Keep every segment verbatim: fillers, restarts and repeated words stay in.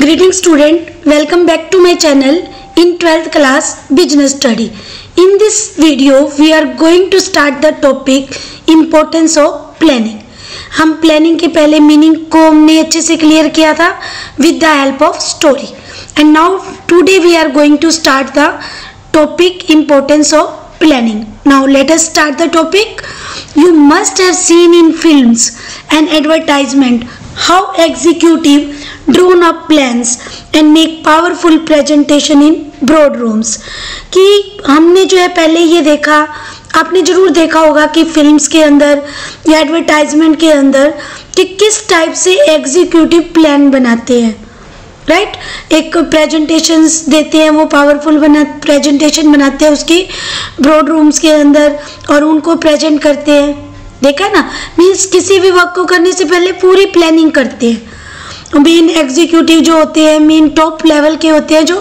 Greetings student, welcome back to my channel in twelfth class business study. In this video we are going to start the topic importance of planning. हम planning के पहले meaning को हमने अच्छे से clear किया था with the help of story. And now today we are going to start the topic importance of planning. Now let us start the topic. You must have seen in films and advertisement how executive drawn up plans and make powerful presentation in boardrooms. कि हमने जो है पहले ये देखा, आपने जरूर देखा होगा कि फिल्म्स के अंदर या एडवर्टाइजमेंट के अंदर कि किस टाइप से एग्जीक्यूटिव प्लान बनाते हैं, राइट right? एक प्रेजेंटेशंस देते हैं, वो पावरफुल बना प्रेजेंटेशन बनाते हैं उसकी ब्रॉड रूम्स के अंदर और उनको प्रेजेंट करते हैं. देखा ना, मीन्स किसी भी वर्क को करने से पहले पूरी प्लानिंग करते हैं. मेन एग्जीक्यूटिव जो होते हैं, मेन टॉप लेवल के होते हैं जो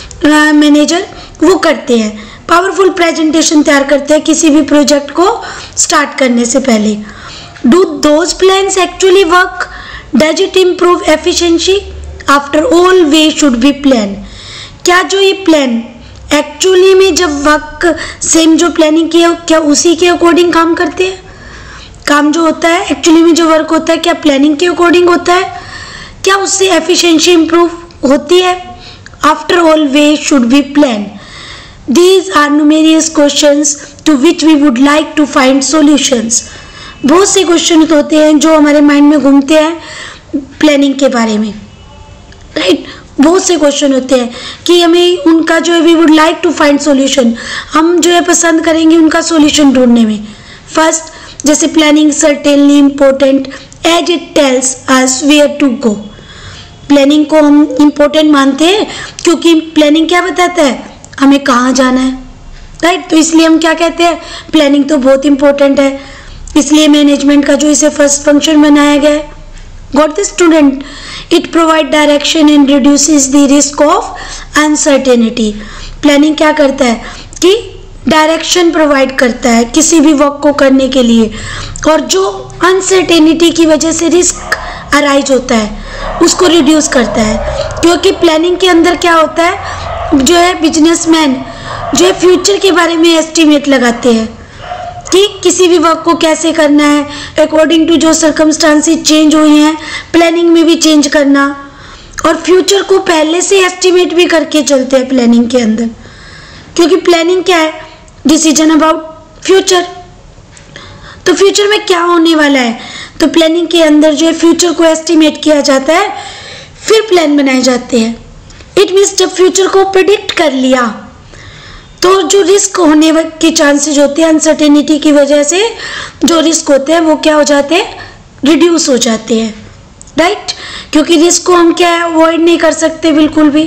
मैनेजर, uh, वो करते हैं, पावरफुल प्रेजेंटेशन तैयार करते हैं किसी भी प्रोजेक्ट को स्टार्ट करने से पहले. Do those plans actually work? Does it improve efficiency? After all we should be plan. क्या जो ये प्लान एक्चुअली में जब वर्क सेम जो प्लानिंग किया क्या उसी के अकॉर्डिंग काम करते हैं? काम जो होता है एक्चुअली में जो वर्क होता है क्या प्लानिंग के अकॉर्डिंग होता है? क्या उससे एफिशिएंसी इंप्रूव होती है? After all we should be plan. These are numerous questions to which we would like to find solutions. बहुत से क्वेश्चन होते हैं जो हमारे माइंड में घूमते हैं प्लानिंग के बारे में, राइट right? बहुत से क्वेश्चन होते हैं कि हमें उनका जो है we would like to find solution, हम जो है पसंद करेंगे उनका सॉल्यूशन ढूंढने में. फर्स्ट, जैसे planning certainly important as it tells us where to go. Planning को हम इम्पोर्टेंट मानते हैं क्योंकि प्लानिंग क्या बताता है, हमें कहाँ जाना है, राइट right? तो इसलिए हम क्या कहते हैं, प्लानिंग तो बहुत इम्पोर्टेंट है, इसलिए मैनेजमेंट का जो इसे फर्स्ट फंक्शन बनाया गया है. Got the student? It provide direction and reduces the risk of uncertainty. Planning क्या करता है कि डायरेक्शन प्रोवाइड करता है किसी भी वर्क को करने के लिए, और जो अनसर्टेनिटी की वजह से रिस्क अराइज होता है उसको रिड्यूस करता है. क्योंकि प्लानिंग के अंदर क्या होता है, जो है बिजनेसमैन जो है फ्यूचर के बारे में एस्टिमेट लगाते हैं कि किसी भी वर्क को कैसे करना है, अकॉर्डिंग टू जो सर्कमस्टांसेस चेंज हुई हैं प्लानिंग में भी चेंज करना, और फ्यूचर को पहले से एस्टिमेट भी करके चलते हैं प्लानिंग के अंदर. क्योंकि प्लानिंग क्या है, डिसीजन अबाउट फ्यूचर. तो फ्यूचर में क्या होने वाला है, तो प्लानिंग के अंदर जो है फ्यूचर को एस्टिमेट किया जाता है, फिर प्लान बनाए जाते हैं. इट मीन्स जब फ्यूचर को प्रिडिक्ट कर लिया तो जो रिस्क होने के चांसेस होते हैं अनसर्टेनिटी की वजह से, जो रिस्क होते हैं वो क्या हो जाते हैं, रिड्यूस हो जाते हैं, राइट right? क्योंकि रिस्क को हम क्या है अवॉइड नहीं कर सकते बिल्कुल भी,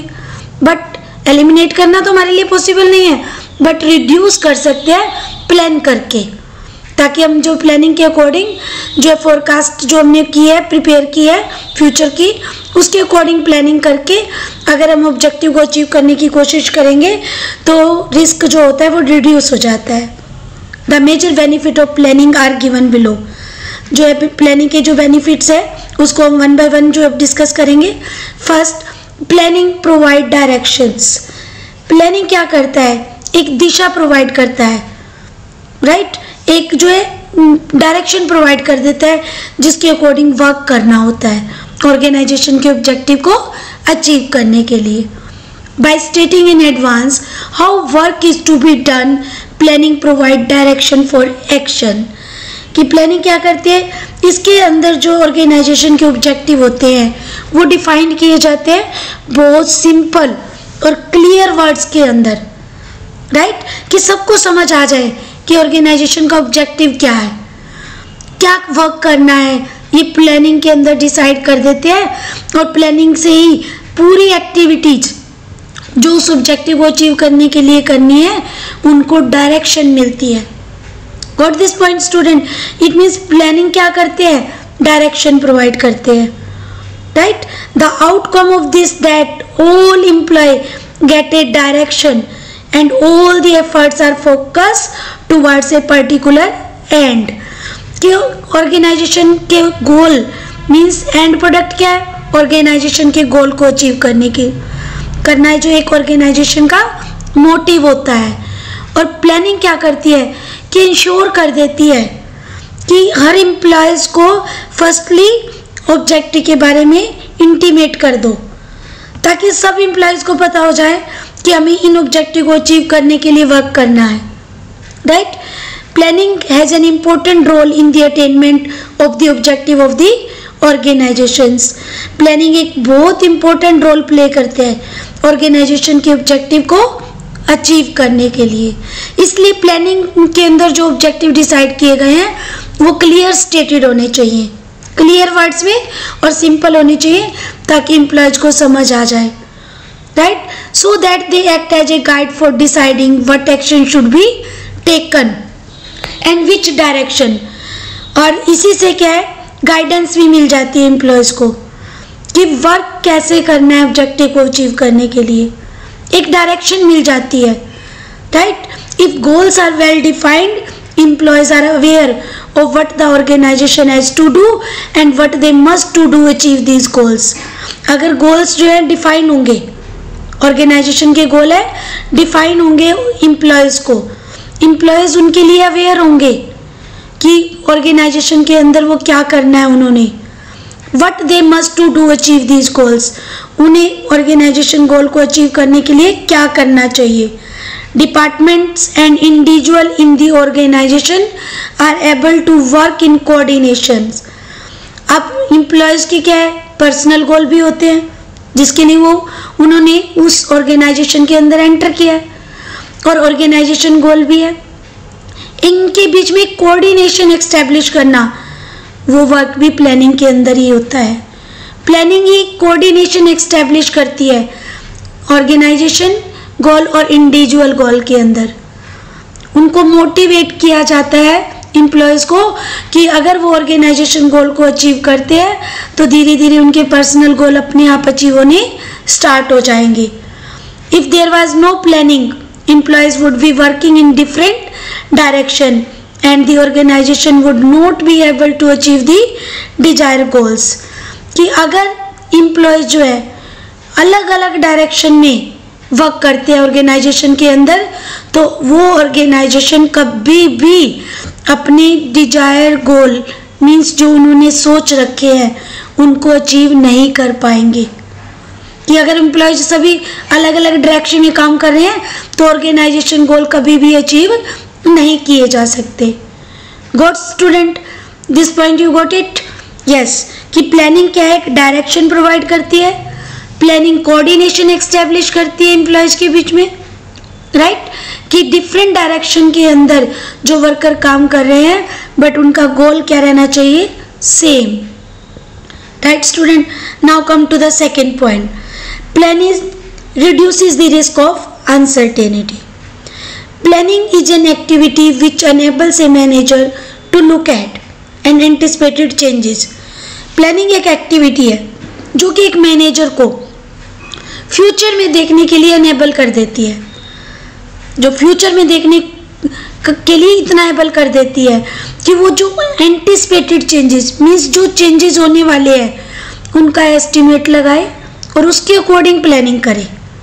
बट एलिमिनेट करना तो हमारे लिए पॉसिबल नहीं है, बट रिड्यूस कर सकते हैं प्लान करके, ताकि हम जो प्लानिंग के अकॉर्डिंग जो है फोरकास्ट जो हमने की है, प्रिपेयर की है फ्यूचर की, उसके अकॉर्डिंग प्लानिंग करके अगर हम ऑब्जेक्टिव को अचीव करने की कोशिश करेंगे तो रिस्क जो होता है वो रिड्यूस हो जाता है. The major benefit of planning are given below. जो है प्लानिंग के जो बेनिफिट्स है उसको हम वन बाय वन जो है डिस्कस करेंगे. First, planning provide directions. Planning क्या करता है, एक दिशा प्रोवाइड करता है, राइट right? एक जो है डायरेक्शन प्रोवाइड कर देता है जिसके अकॉर्डिंग वर्क करना होता है ऑर्गेनाइजेशन के ऑब्जेक्टिव को अचीव करने के लिए. By stating in advance how work is to be done, planning provide direction for action. कि प्लानिंग क्या करती है, इसके अंदर जो ऑर्गेनाइजेशन के ऑब्जेक्टिव होते हैं वो डिफाइन किए जाते हैं बहुत सिंपल और क्लियर वर्ड्स के अंदर, राइट right? कि सबको समझ आ जाए कि ऑर्गेनाइजेशन का ऑब्जेक्टिव क्या है, क्या वर्क करना है, ये प्लानिंग के अंदर डिसाइड कर देते हैं, और प्लानिंग से ही पूरी एक्टिविटीज जो उस ऑब्जेक्टिव को अचीव करने के लिए करनी है उनको डायरेक्शन मिलती है. Got this point student? It means planning क्या करते हैं, डायरेक्शन प्रोवाइड करते हैं, right. The outcome of this that all employ get a direction and all the efforts are focused towards a particular end. कि organisation के goal means and product क्या है, organisation के गोल को अचीव करने की करना है, जो एक ऑर्गेनाइजेशन का मोटिव होता है। और प्लानिंग क्या करती है कि इंश्योर कर देती है कि हर एम्प्लॉयज को फर्स्टली ऑब्जेक्टिव के बारे में इंटीमेट कर दो, ताकि सब एम्प्लॉयज को पता हो जाए कि हमें इन ऑब्जेक्टिव को अचीव करने के लिए वर्क करना है, right. Planning has an important role in the attainment of the objective of the organisations. Planning एक बहुत इंपॉर्टेंट रोल प्ले करते हैं ऑर्गेनाइजेशन के ऑब्जेक्टिव को अचीव करने के लिए। इसलिए प्लानिंग के अंदर जो ऑब्जेक्टिव डिसाइड किए गए हैं वो क्लियर स्टेटेड होने चाहिए, क्लियर वर्ड्स में और सिंपल होने चाहिए, ताकि एम्प्लॉयज को समझ आ जाए, right, so that they act as a guide for deciding what action should be taken and which direction. और इसी से क्या है, गाइडेंस भी मिल जाती है एम्प्लॉयज को कि वर्क कैसे करना है ऑब्जेक्टिव को अचीव करने के लिए, एक डायरेक्शन मिल जाती है, right. If goals are well defined, employees are aware of what the organization has to do and what they must to do achieve these goals। अगर goals जो है डिफाइन होंगे, ऑर्गेनाइजेशन के गोल है डिफाइन होंगे employees को, employees उनके लिए अवेयर होंगे कि ऑर्गेनाइजेशन के अंदर वो क्या करना है उन्होंने, what they must to do achieve these goals, उन्हें ऑर्गेनाइजेशन गोल को अचीव करने के लिए क्या करना चाहिए। Departments and individual in the organization are able to work in coordinations। अब employees की क्या है, पर्सनल गोल भी होते हैं जिसके लिए वो उन्होंने उस ऑर्गेनाइजेशन के अंदर एंटर किया है, और ऑर्गेनाइजेशन गोल भी है। इनके बीच में कोऑर्डिनेशन एस्टेब्लिश करना, वो वर्क भी प्लानिंग के अंदर ही होता है। प्लानिंग ही कोऑर्डिनेशन एस्टेब्लिश करती है ऑर्गेनाइजेशन गोल और इंडिविजुअल गोल के अंदर। उनको मोटिवेट किया जाता है एम्प्लॉयज़ को कि अगर वो ऑर्गेनाइजेशन गोल को अचीव करते हैं तो धीरे धीरे उनके पर्सनल गोल अपने आप अचीव होने स्टार्ट हो जाएंगे। If there was no planning, employees would be working in different direction and the organisation would not be able to achieve the desire goals. कि अगर एम्प्लॉयज़ जो है अलग अलग डायरेक्शन में वर्क करते हैं ऑर्गेनाइजेशन के अंदर, तो वो ऑर्गेनाइजेशन कभी भी अपने डिजायर गोल मीन्स जो उन्होंने सोच रखे हैं उनको अचीव नहीं कर पाएंगे। कि अगर एम्प्लॉयज सभी अलग अलग डायरेक्शन में काम कर रहे हैं तो ऑर्गेनाइजेशन गोल कभी भी अचीव नहीं किए जा सकते। Got student, this point you got it? Yes, कि प्लानिंग क्या है, डायरेक्शन प्रोवाइड करती है, प्लानिंग कोऑर्डिनेशन एस्टेब्लिश करती है एम्प्लॉयज के बीच में, राइट right? कि डिफरेंट डायरेक्शन के अंदर जो वर्कर काम कर रहे हैं बट उनका गोल क्या रहना चाहिए, same, right student. Now come to the second point, planning reduces the risk of uncertainty. Planning is an activity which enables a manager to look at and anticipated changes। Planning एक activity है जो कि एक manager को future में देखने के लिए अनेबल कर देती है, जो फ्यूचर में देखने के लिए इतना एबल कर देती है कि वो जो एंटिसिपेटेड चेंजेस मीन्स जो चेंजेस होने वाले हैं उनका एस्टिमेट लगाए और उसके अकॉर्डिंग प्लानिंग करे।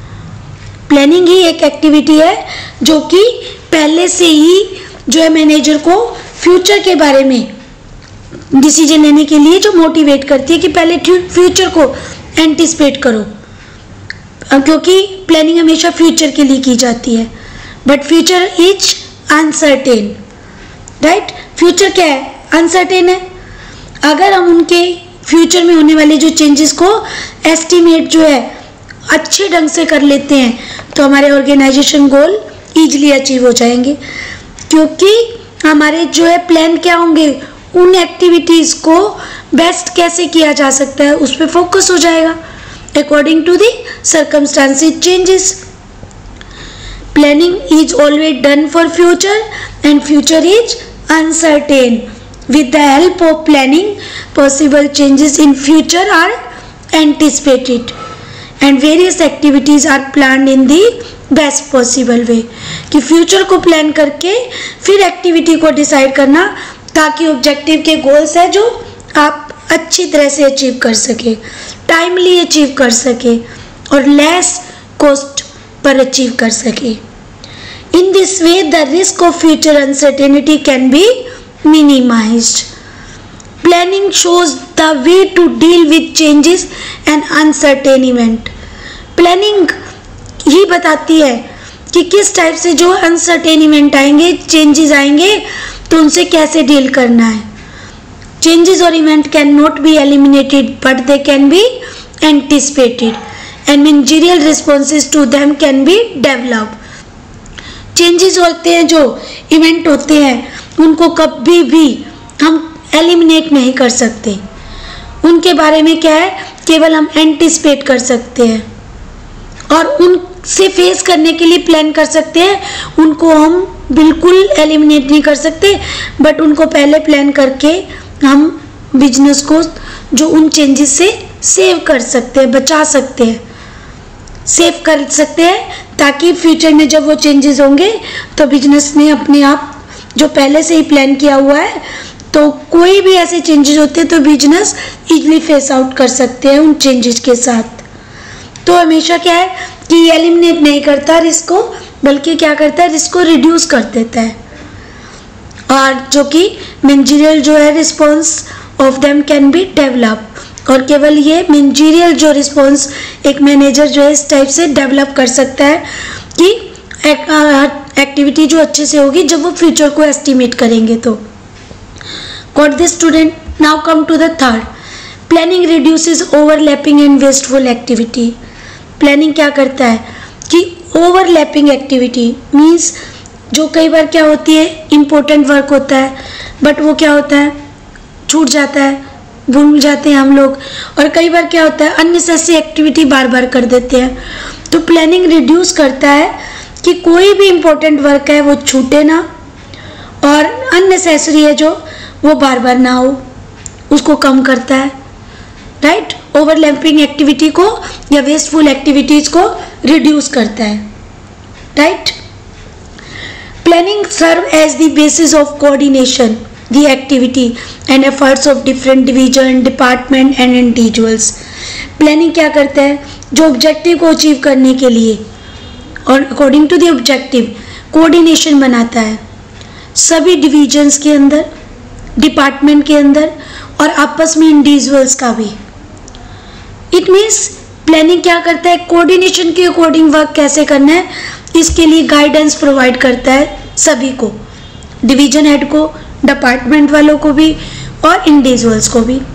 प्लानिंग ही एक एक्टिविटी है जो कि पहले से ही जो है मैनेजर को फ्यूचर के बारे में डिसीजन लेने के लिए जो मोटिवेट करती है कि पहले फ्यूचर को एंटिसिपेट करो, क्योंकि प्लानिंग हमेशा फ्यूचर के लिए की जाती है। But future is uncertain, right. Future क्या है, अनसर्टेन है। अगर हम उनके फ्यूचर में होने वाले जो चेंजेस को एस्टिमेट जो है अच्छे ढंग से कर लेते हैं तो हमारे ऑर्गेनाइजेशन गोल ईजिली अचीव हो जाएंगे, क्योंकि हमारे जो है प्लान क्या होंगे, उन एक्टिविटीज़ को बेस्ट कैसे किया जा सकता है उस पर फोकस हो जाएगा according to the circumstances changes. Planning is always done for future and future is uncertain. With the help of planning possible changes in future are anticipated and various activities are planned in the best possible way. कि future को plan करके फिर activity को decide करना ताकि objective के goals है जो आप अच्छी तरह से अचीव कर सके, टाइमली अचीव कर सके और लेस कॉस्ट पर अचीव कर सके। In this way the risk of future uncertainty can be minimised. Planning shows the way to deal with changes and uncertain event. Planning ही बताती है कि किस टाइप से जो अनसर्टेन इवेंट आएंगे, चेंजेस आएंगे, तो उनसे कैसे डील करना है। चेंजेस और event can not be eliminated but they can be anticipated and managerial responses to them can be develop. Changes होते हैं, जो इवेंट होते हैं, उनको कभी भी हम एलिमिनेट नहीं कर सकते। उनके बारे में क्या है, केवल हम एंटिसिपेट कर सकते हैं और उनसे फेस करने के लिए प्लान कर सकते हैं। उनको हम बिल्कुल एलिमिनेट नहीं कर सकते, बट उनको पहले प्लान करके हम बिजनेस को जो उन चेंजेस से सेव कर सकते हैं, बचा सकते हैं, सेव कर सकते हैं, ताकि फ्यूचर में जब वो चेंजेस होंगे तो बिजनेस ने अपने आप जो पहले से ही प्लान किया हुआ है, तो कोई भी ऐसे चेंजेस होते हैं तो बिजनेस इजीली फेस आउट कर सकते हैं उन चेंजेस के साथ। तो हमेशा क्या है कि एलिमिनेट नहीं करता रिस्क को, बल्कि क्या करता है, रिस्क को रिड्यूस कर देता है। और जो कि मैनेजरियल जो है response of them can be develop, और केवल ये मैनेजरियल जो रिस्पॉन्स एक मैनेजर जो है इस टाइप से डेवलप कर सकता है कि एक्टिविटी जो अच्छे से होगी जब वो फ्यूचर को एस्टिमेट करेंगे। तो got this student, now come to the third. Planning reduces overlapping and wasteful activity. Planning क्या करता है कि ओवरलैपिंग एक्टिविटी मीन्स जो कई बार क्या होती है, इम्पोर्टेंट वर्क होता है बट वो क्या होता है, छूट जाता है, भूल जाते हैं हम लोग, और कई बार क्या होता है, अननेसेसरी एक्टिविटी बार बार कर देते हैं। तो प्लानिंग रिड्यूस करता है कि कोई भी इम्पोर्टेंट वर्क है वो छूटे ना, और अननेसेसरी है जो वो बार बार ना हो, उसको कम करता है। राइट, ओवरलैपिंग एक्टिविटी को या वेस्टफुल एक्टिविटीज को रिड्यूस करता है। Right, planning serve as the basis of coordination the activity and efforts of different division, department and individuals। Planning क्या करता है, जो ऑब्जेक्टिव को अचीव करने के लिए और according to the objective coordination बनाता है सभी डिविजन्स के अंदर, डिपार्टमेंट के अंदर और आपस में इंडिविजुअल्स का भी। इट मीन्स प्लानिंग क्या करता है, कोऑर्डिनेशन के अकॉर्डिंग वर्क कैसे करना है, इसके लिए गाइडेंस प्रोवाइड करता है सभी को, डिवीजन हेड को, डिपार्टमेंट वालों को भी और इंडिविजुअल्स को भी।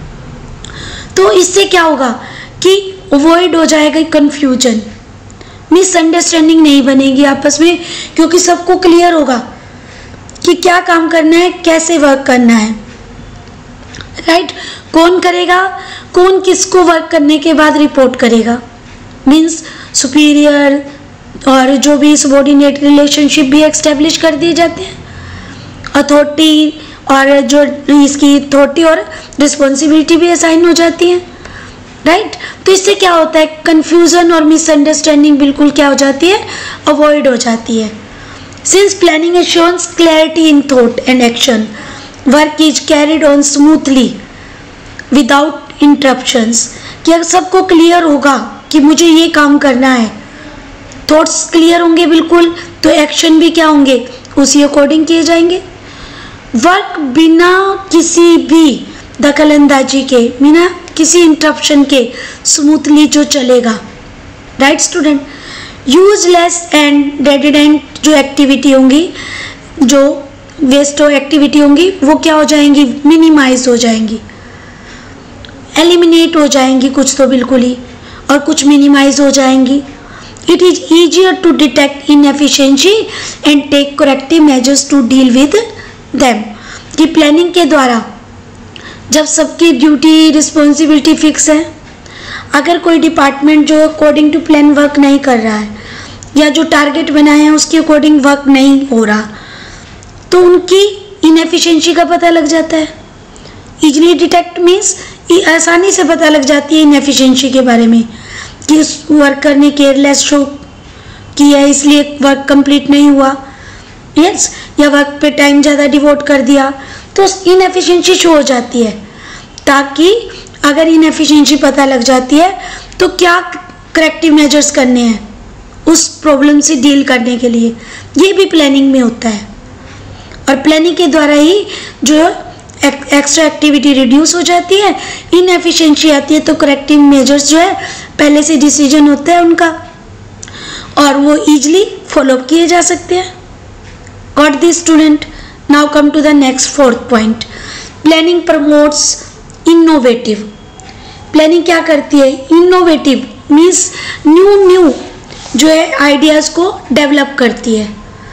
तो इससे क्या होगा कि अवॉइड हो जाएगा कंफ्यूजन, मिसअंडरस्टैंडिंग नहीं बनेगी आपस में, क्योंकि सबको क्लियर होगा कि क्या काम करना है, कैसे वर्क करना है। राइट, कौन करेगा, कौन किसको वर्क करने के बाद रिपोर्ट करेगा, मीन्स सुपीरियर और जो भी सबऑर्डिनेट रिलेशनशिप भी एस्टेब्लिश कर दिए जाते हैं, अथॉरिटी और जो इसकी अथॉरिटी और रिस्पॉन्सिबिलिटी भी असाइन हो जाती है। राइट, तो इससे क्या होता है, कंफ्यूजन और मिसअंडरस्टैंडिंग बिल्कुल क्या हो जाती है, अवॉइड हो जाती है। Since planning assures clarity in thought and action, work is carried on smoothly without interruptions. कि अगर सबको क्लियर होगा कि मुझे ये काम करना है, थॉट्स क्लियर होंगे बिल्कुल, तो एक्शन भी क्या होंगे, उसी अकॉर्डिंग किए जाएंगे। वर्क बिना किसी भी दखल अंदाजी के, बिना किसी इंटरप्शन के स्मूथली जो चलेगा। Right student, useless and redundant जो एक्टिविटी होंगी, जो वेस्ट एक्टिविटी होंगी, वो क्या हो जाएंगी, मिनिमाइज हो जाएंगी, एलिमिनेट हो जाएंगी कुछ तो बिल्कुल ही, और कुछ मिनिमाइज हो जाएंगी। It is easier to detect inefficiency and take corrective measures to deal with them। कि प्लानिंग के द्वारा जब सबकी ड्यूटी रिस्पॉन्सिबिलिटी फिक्स है, अगर कोई डिपार्टमेंट जो अकॉर्डिंग टू प्लान वर्क नहीं कर रहा है या जो टारगेट बनाए हैं उसके अकॉर्डिंग वर्क नहीं हो रहा, तो उनकी इनएफिशिएंसी का पता लग जाता है। इजीली डिटेक्ट मीन्स आसानी से पता लग जाती है इनएफिशिएंसी के बारे में, कि उस वर्कर ने केयरलेस शो किया है इसलिए वर्क कंप्लीट नहीं हुआ, यस, या वर्क पे टाइम ज़्यादा डिवोट कर दिया, तो इनएफिशिएंसी शो हो जाती है। ताकि अगर इनएफिशिएंसी पता लग जाती है तो क्या करेक्टिव मेजर्स करने हैं उस प्रॉब्लम से डील करने के लिए, ये भी प्लानिंग में होता है। और प्लानिंग के द्वारा ही जो एक्स्ट्रा एक्टिविटी रिड्यूस हो जाती है, इनएफिशिएंसी आती है तो करेक्टिव मेजर्स जो है पहले से डिसीजन होता है उनका और वो इजीली फॉलो किए जा सकते हैं। Got this student? Now come to the next fourth point. Planning promotes innovative. Planning क्या करती है? इनोवेटिव मीन्स न्यू न्यू जो है आइडियाज़ को डेवलप करती है।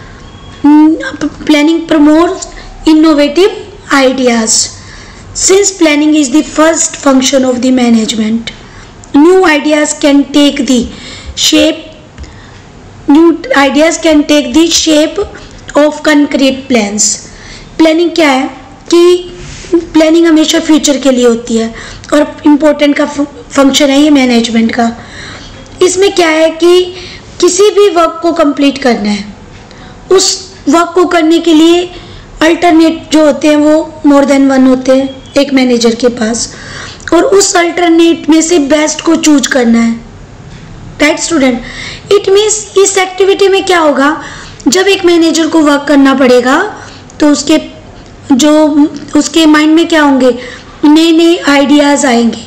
Planning promotes innovative ideas. Since planning is the first function of the management, new ideas can take the shape new ideas can take the shape of concrete plans. Planning क्या है कि planning हमेशा future के लिए होती है और important का फंक्शन है ये मैनेजमेंट का। इसमें क्या है कि किसी भी वर्क को कंप्लीट करना है, उस वर्क को करने के लिए अल्टरनेट जो होते हैं वो मोर देन वन होते हैं एक मैनेजर के पास, और उस अल्टरनेट में से बेस्ट को चूज करना है। Right student? इट मीन्स इस एक्टिविटी में क्या होगा, जब एक मैनेजर को वर्क करना पड़ेगा तो उसके जो उसके माइंड में क्या होंगे, नए नए आइडियाज़ आएंगे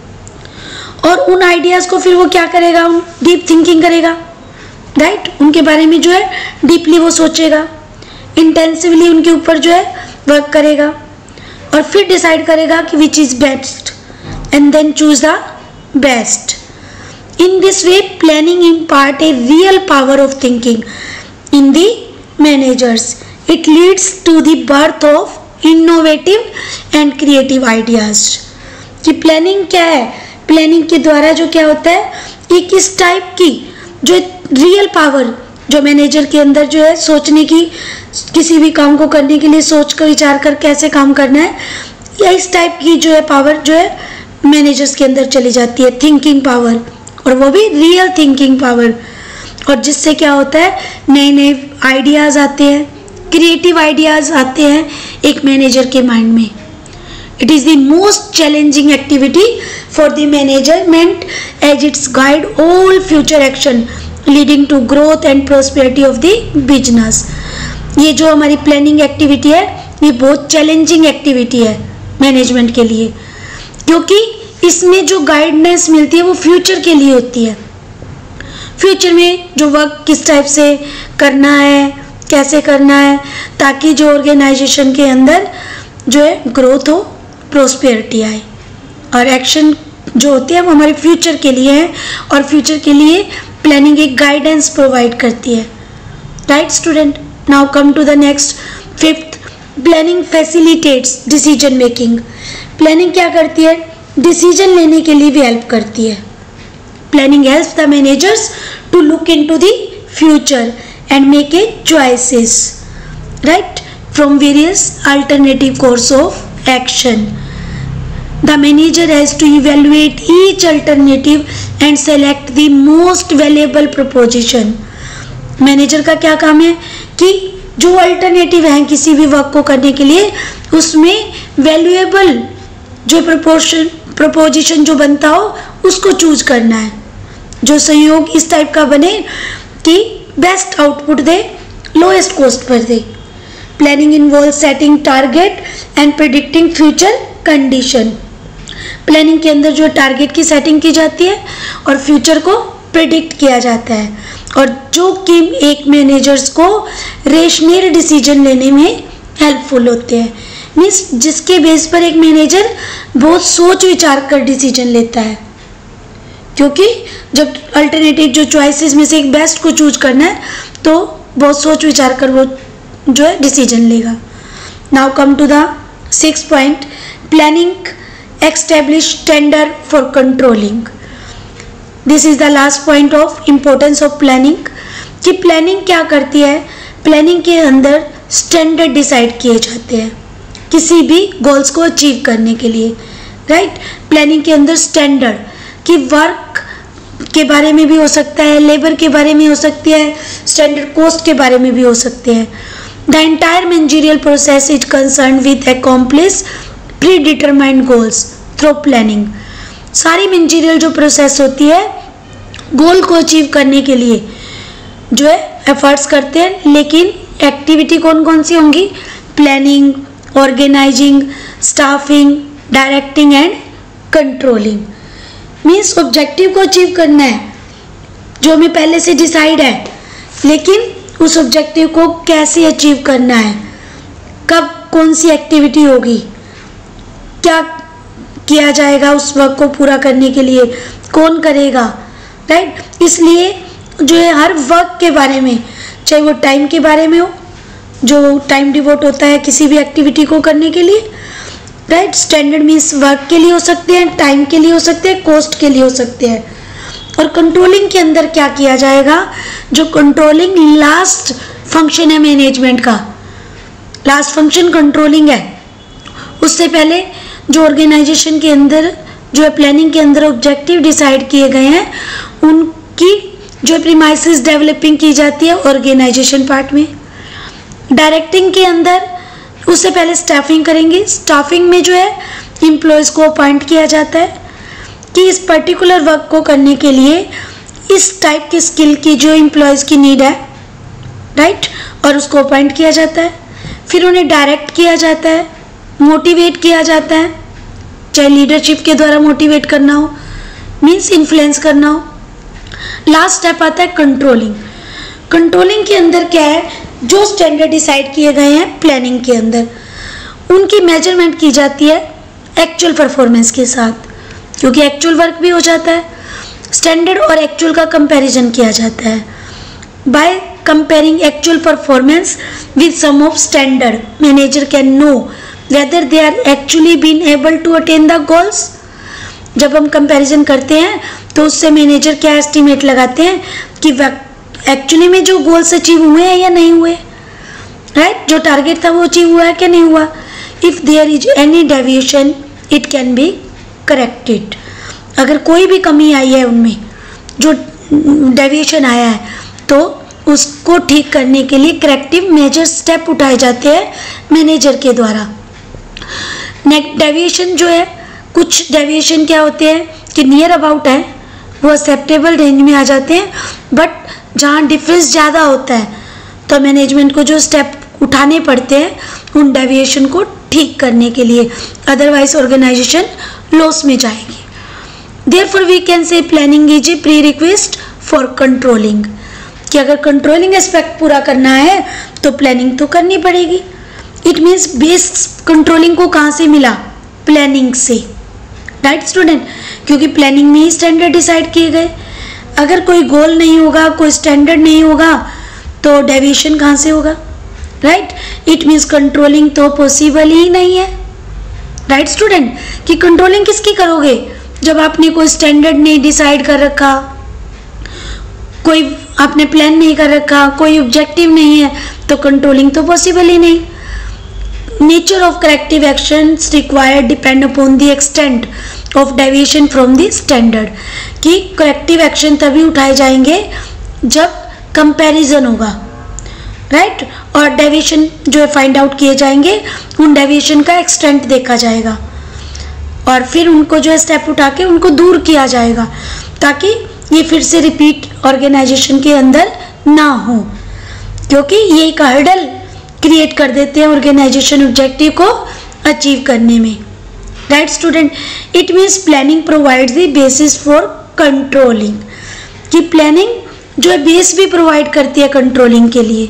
और उन आइडियाज़ को फिर वो क्या करेगा, डीप थिंकिंग करेगा। राइट? उनके बारे में जो है डीपली वो सोचेगा, इंटेंसिवली उनके ऊपर जो है वर्क करेगा और फिर डिसाइड करेगा कि which is best and then choose the best. In this way planning impart a real power of thinking in the managers. It leads to the birth of innovative and creative ideas. कि planning क्या है? Planning के द्वारा जो क्या होता है, एक इस टाइप की जो रियल पावर जो मैनेजर के अंदर जो है सोचने की, किसी भी काम को करने के लिए सोच कर विचार कर कैसे काम करना है, या इस टाइप की जो है पावर जो है मैनेजर्स के अंदर चली जाती है, थिंकिंग पावर, और वो भी रियल थिंकिंग पावर। और जिससे क्या होता है, नए नए आइडियाज़ आते हैं, क्रिएटिव आइडियाज़ आते हैं एक मैनेजर के माइंड में। It is the most challenging activity for the management as its guide all future action leading to growth and prosperity of the business. ये जो हमारी प्लानिंग एक्टिविटी है ये बहुत चैलेंजिंग एक्टिविटी है मैनेजमेंट के लिए, क्योंकि इसमें जो गाइडेंस मिलती है वो फ्यूचर के लिए होती है। फ्यूचर में जो वर्क किस टाइप से करना है, कैसे करना है, ताकि जो ऑर्गेनाइजेशन के अंदर जो है ग्रोथ हो, प्रोस्पेरिटी आए। और एक्शन जो होती है वो हमारे फ्यूचर के लिए है और फ्यूचर के लिए प्लानिंग एक गाइडेंस प्रोवाइड करती है। Right student? Now come to the next fifth. Planning facilitates decision making. Planning क्या करती है? डिसीजन लेने के लिए भी हेल्प करती है। Planning helps the managers to look into the future and make a choices right from various alternative course of action. The manager has to evaluate each alternative and select the most valuable proposition. Manager का क्या काम है कि जो alternative हैं किसी भी work को करने के लिए, उसमें वैल्यूएबल जो प्रपोर्शन प्रपोजिशन जो बनता हो उसको चूज करना है, जो संयोग इस टाइप का बने कि बेस्ट आउटपुट दे, लोएस्ट कॉस्ट पर दे। Planning involve setting target and predicting future condition. Planning के अंदर जो टारगेट की सेटिंग की जाती है और फ्यूचर को प्रिडिक्ट किया जाता है, और जो कि एक मैनेजर्स को रेशनल डिसीजन लेने में हेल्पफुल होते हैं। मीन्स जिसके बेस पर एक मैनेजर बहुत सोच विचार कर डिसीजन लेता है, क्योंकि जब अल्टरनेटिव जो चॉइसेस में से एक बेस्ट को चूज करना है तो बहुत सोच विचार कर वो जो है डिसीजन लेगा। Now come to the six point. Planning establish standard for controlling. This is the last point of importance of planning. कि प्लानिंग क्या करती है? प्लानिंग के अंदर स्टैंडर्ड डिसाइड किए जाते हैं किसी भी गोल्स को अचीव करने के लिए। राइट? प्लानिंग के अंदर स्टैंडर्ड कि वर्क के बारे में भी हो सकता है, लेबर के बारे में हो सकती है, स्टैंडर्ड कॉस्ट के बारे में भी हो सकते हैं। The entire managerial process is concern with accomplish predetermined goals through planning. सारी मैनेजरियल जो प्रोसेस होती है गोल को अचीव करने के लिए जो है एफर्ट्स करते हैं, लेकिन एक्टिविटी कौन कौन सी होंगी? Planning, organising, staffing, directing and controlling. Means objective को अचीव करना है जो हमें पहले से डिसाइड है, लेकिन उस ऑब्जेक्टिव को कैसे अचीव करना है, कब कौन सी एक्टिविटी होगी, क्या किया जाएगा उस वर्क को पूरा करने के लिए, कौन करेगा, राइट। इसलिए जो है हर वर्क के बारे में, चाहे वो टाइम के बारे में हो, जो टाइम डिवोट होता है किसी भी एक्टिविटी को करने के लिए, राइट। स्टैंडर्ड मीन्स वर्क के लिए हो सकते हैं, टाइम के लिए हो सकते हैं, कॉस्ट के लिए हो सकते हैं। और कंट्रोलिंग के अंदर क्या किया जाएगा? जो कंट्रोलिंग लास्ट फंक्शन है मैनेजमेंट का, लास्ट फंक्शन कंट्रोलिंग है। उससे पहले जो ऑर्गेनाइजेशन के अंदर जो है प्लानिंग के अंदर ऑब्जेक्टिव डिसाइड किए गए हैं, उनकी जो प्रीमाइसेस डेवलपिंग की जाती है ऑर्गेनाइजेशन पार्ट में। डायरेक्टिंग के अंदर उससे पहले स्टाफिंग करेंगे। स्टाफिंग में जो है एम्प्लॉयज़ को अपॉइंट किया जाता है कि इस पर्टिकुलर वर्क को करने के लिए इस टाइप की स्किल की जो एम्प्लॉयज़ की नीड है, राइट, और उसको अपॉइंट किया जाता है। फिर उन्हें डायरेक्ट किया जाता है, मोटिवेट किया जाता है, चाहे लीडरशिप के द्वारा मोटिवेट करना हो, मीन्स इन्फ्लुएंस करना हो। लास्ट स्टेप आता है कंट्रोलिंग। कंट्रोलिंग के अंदर क्या है? जो स्टैंडर्ड डिसाइड किए गए हैं प्लानिंग के अंदर, उनकी मेजरमेंट की जाती है एक्चुअल परफॉर्मेंस के साथ, क्योंकि एक्चुअल वर्क भी हो जाता है। स्टैंडर्ड और एक्चुअल का कंपैरिजन किया जाता है by comparing actual performance with some of standard. Manager can know whether they are actually been able to attain the goals. जब हम कंपैरिजन करते हैं तो उससे मैनेजर क्या एस्टिमेट लगाते हैं कि एक्चुअली में जो गोल्स अचीव हुए हैं या नहीं हुए, राइट, जो टारगेट था वो अचीव हुआ है क्या नहीं हुआ। If there is any deviation it can be corrected. अगर कोई भी कमी आई है उनमें, जो डेविएशन आया है, तो उसको ठीक करने के लिए करेक्टिव मेजर स्टेप उठाए जाते हैं मैनेजर के द्वारा। नेक्स्ट डेविएशन जो है, कुछ डेविएशन क्या होते हैं कि नियर अबाउट है, वो एक्सेप्टेबल रेंज में आ जाते हैं, बट जहाँ डिफरेंस ज़्यादा होता है तो मैनेजमेंट को जो स्टेप उठाने पड़ते हैं उन डेविएशन को ठीक करने के लिए, अदरवाइज ऑर्गेनाइजेशन लॉस में जाएगी। Therefore we can say planning is a pre request for controlling, कि अगर कंट्रोलिंग एस्पेक्ट पूरा करना है तो प्लानिंग तो करनी पड़ेगी। इट मीन्स बेस कंट्रोलिंग को कहाँ से मिला? प्लानिंग से, राइट स्टूडेंट, क्योंकि प्लानिंग में ही स्टैंडर्ड डिसाइड किए गए। अगर कोई गोल नहीं होगा, कोई स्टैंडर्ड नहीं होगा, तो डेविएशन कहाँ से होगा, राइट। इट मीन्स कंट्रोलिंग तो पॉसिबल ही नहीं है, राइट स्टूडेंट, कि कंट्रोलिंग किसकी करोगे जब आपने कोई स्टैंडर्ड नहीं डिसाइड कर रखा, कोई आपने प्लान नहीं कर रखा, कोई ऑब्जेक्टिव नहीं है, तो कंट्रोलिंग तो पॉसिबल ही नहीं। Nature of corrective actions required depend upon the extent of deviation from the standard, कि करेक्टिव एक्शन तभी उठाए जाएंगे जब कंपैरिजन होगा, राइट, और डेविएशन जो है फाइंड आउट किए जाएंगे, उन डेविएशन का एक्सटेंट देखा जाएगा और फिर उनको जो है स्टेप उठा के उनको दूर किया जाएगा, ताकि ये फिर से रिपीट ऑर्गेनाइजेशन के अंदर ना हो, क्योंकि ये एक हर्डल क्रिएट कर देते हैं ऑर्गेनाइजेशन ऑब्जेक्टिव को अचीव करने में, right student. It means planning provides the basis for controlling, कि प्लानिंग जो है बेस भी प्रोवाइड करती है कंट्रोलिंग के लिए,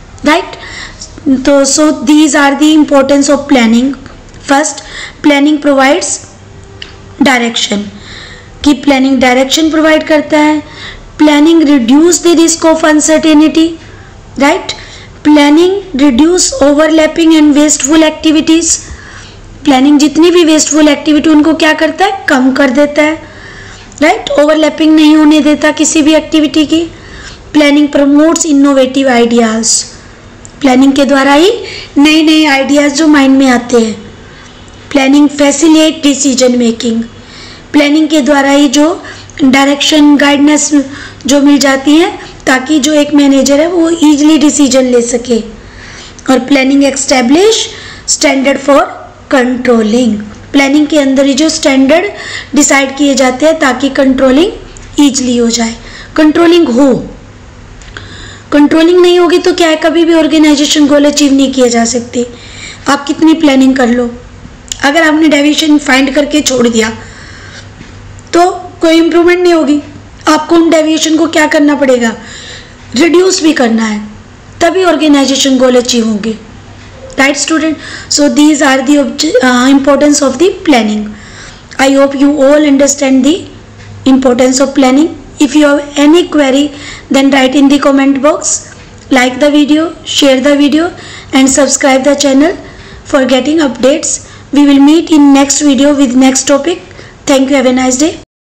राइट। तो so these are the importance of planning. First, planning provides direction, कि प्लानिंग डायरेक्शन प्रोवाइड करता है। Planning reduce the risk of uncertainty, right. Planning reduce overlapping and wasteful activities. Planning जितनी भी वेस्टफुल एक्टिविटी उनको क्या करता है? कम कर देता है, राइट, ओवरलैपिंग नहीं होने देता किसी भी एक्टिविटी की। Planning promotes innovative ideas, planning के द्वारा ही नए नए आइडियाज जो माइंड में आते हैं। Planning facilitate decision making, planning के द्वारा ही जो डायरेक्शन गाइडेंस जो मिल जाती है, ताकि जो एक मैनेजर है वो इजीली डिसीजन ले सके। और planning establish standard for controlling. Planning के अंदर ही जो स्टैंडर्ड डिसाइड किए जाते हैं ताकि कंट्रोलिंग ईजिली हो जाए, कंट्रोलिंग हो। कंट्रोलिंग नहीं होगी तो क्या है, कभी भी ऑर्गेनाइजेशन गोल अचीव नहीं किए जा सकते। आप कितनी प्लानिंग कर लो, अगर आपने डेविएशन फाइंड करके छोड़ दिया तो कोई इम्प्रूवमेंट नहीं होगी। आपको उन डेविएशन को क्या करना पड़ेगा, रिड्यूस भी करना है, तभी ऑर्गेनाइजेशन गोल अचीव होंगे। Right student, so these are the importance of the planning. I hope you all understand the importance of planning. If you have any query, then write in the comment box. Like the video, share the video and subscribe the channel for getting updates. We will meet in next video with next topic. Thank you. Have a nice day.